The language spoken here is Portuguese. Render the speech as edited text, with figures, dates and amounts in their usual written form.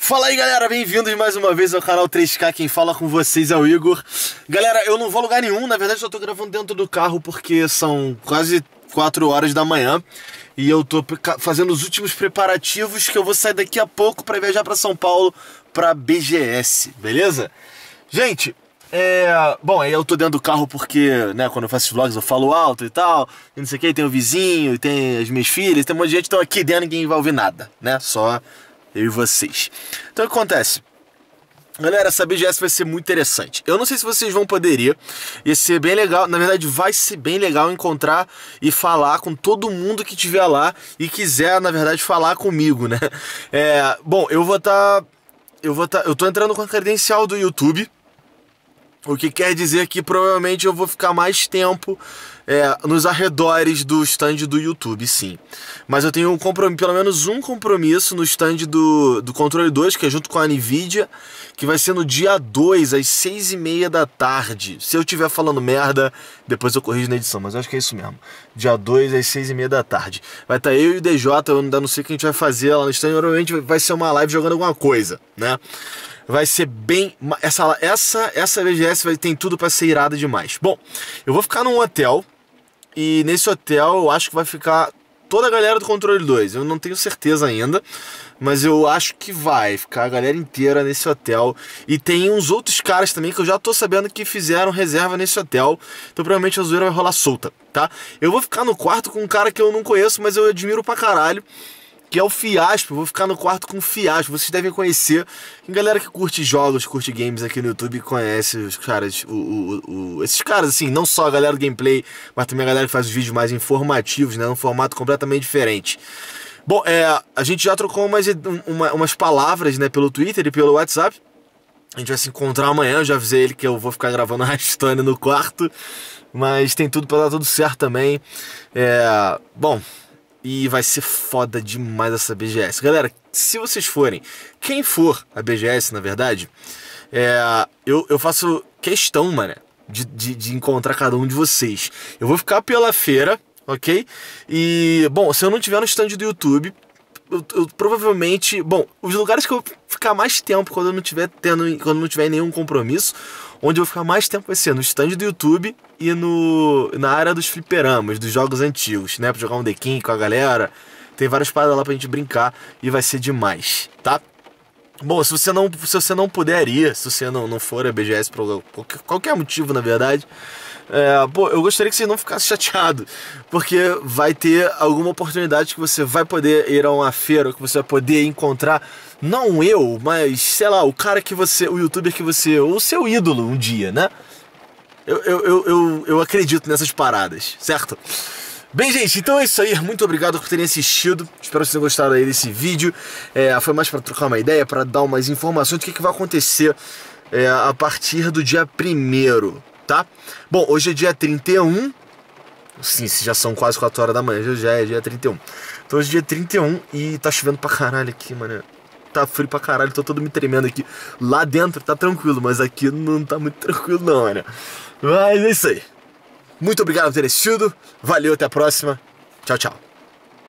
Fala aí, galera, bem-vindos mais uma vez ao canal 3K, quem fala com vocês é o Igor. Galera, eu não vou a lugar nenhum, na verdade eu tô gravando dentro do carro porque são quase 4 horas da manhã e eu tô fazendo os últimos preparativos que eu vou sair daqui a pouco pra viajar pra São Paulo pra BGS, beleza? Gente, bom, aí eu tô dentro do carro porque, né, quando eu faço os vlogs eu falo alto e tal, e não sei o que, tem o vizinho, tem as minhas filhas, tem um monte de gente, então aqui dentro ninguém vai ouvir nada, né, só eu e vocês. Então o que acontece? Galera, essa BGS vai ser muito interessante. Eu não sei se vocês vão poder ir. Ia ser bem legal. Na verdade, vai ser bem legal encontrar e falar com todo mundo que estiver lá e quiser, na verdade, falar comigo, né? Bom, eu tô entrando com a credencial do YouTube. O que quer dizer que provavelmente eu vou ficar mais tempo nos arredores do stand do YouTube, sim. Mas eu tenho pelo menos um compromisso no stand do Controle 2, que é junto com a NVIDIA, que vai ser no dia 2, às 6h30 da tarde. Se eu estiver falando merda, depois eu corrijo na edição, mas eu acho que é isso mesmo. Dia 2, às 6h30 da tarde. Vai estar eu e o DJ, eu ainda não sei o que a gente vai fazer lá no stand, provavelmente vai ser uma live jogando alguma coisa, né? Vai ser bem... Essa BGS tem tudo pra ser irada demais. Bom, eu vou ficar num hotel. E nesse hotel eu acho que vai ficar toda a galera do Controle 2. Eu não tenho certeza ainda, mas eu acho que vai ficar a galera inteira nesse hotel. E tem uns outros caras também que eu já tô sabendo que fizeram reserva nesse hotel. Então provavelmente a zoeira vai rolar solta, tá? Eu vou ficar no quarto com um cara que eu não conheço, mas eu admiro pra caralho, que é o Fiaspo. Eu vou ficar no quarto com o Fiaspo. Vocês devem conhecer. Tem galera que curte jogos, curte games aqui no YouTube, conhece os caras, esses caras, assim, não só a galera do gameplay, mas também a galera que faz os vídeos mais informativos, né, num formato completamente diferente. Bom, a gente já trocou umas palavras, né, pelo Twitter e pelo WhatsApp. A gente vai se encontrar amanhã. Eu já avisei ele que eu vou ficar gravando a Stone no quarto, mas tem tudo pra dar tudo certo também. Bom... E vai ser foda demais essa BGS. Galera, se vocês forem, quem for a BGS, na verdade, eu faço questão, mano, de encontrar cada um de vocês. Eu vou ficar pela feira, ok? E, bom, se eu não tiver no stand do YouTube, eu provavelmente... Bom, os lugares que eu vou ficar mais tempo quando eu não tiver nenhum compromisso, onde eu vou ficar mais tempo vai ser no stand do YouTube e na área dos fliperamas, dos jogos antigos, né? Pra jogar um The King com a galera. Tem várias paradas lá pra gente brincar e vai ser demais, tá? Bom, se você não puder ir, se você não for a BGS por qualquer motivo, na verdade, pô, eu gostaria que você não ficasse chateado, porque vai ter alguma oportunidade que você vai poder ir a uma feira, que você vai poder encontrar, não eu, mas, sei lá, o cara que você, o youtuber que você, ou o seu ídolo um dia, né? Eu acredito nessas paradas, certo? Bem, gente, então é isso aí. Muito obrigado por terem assistido. Espero que vocês tenham gostado aí desse vídeo. Foi mais para trocar uma ideia, para dar umas informações do que vai acontecer a partir do dia 1º, tá? Bom, hoje é dia 31. Sim, já são quase 4 horas da manhã, já é dia 31. Então hoje é dia 31 e tá chovendo pra caralho aqui, mano. Tá frio pra caralho, tô todo me tremendo aqui. Lá dentro tá tranquilo, mas aqui não tá muito tranquilo não, mano. Mas é isso aí. Muito obrigado por ter assistido. Valeu, até a próxima. Tchau, tchau.